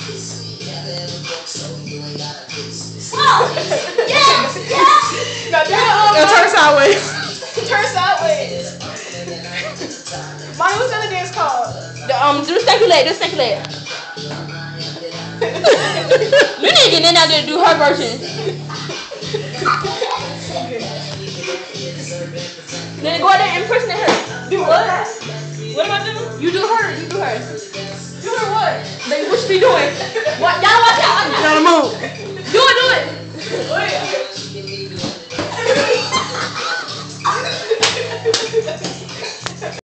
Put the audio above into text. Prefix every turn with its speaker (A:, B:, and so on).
A: Yes, yes. Now turn sideways. Turn sideways. Mommy, what's the other dance called?
B: Do the stanky leg. Do the stanky leg. You need to get in out there to do her version. Then go out there and impersonate her.
A: Do what? What am I doing?
B: You do her. You do her.
A: Do her what?
B: Like, what she be doing? What? Y'all watch out.
A: Y'all move.
B: Do it. Do it.
A: Wait.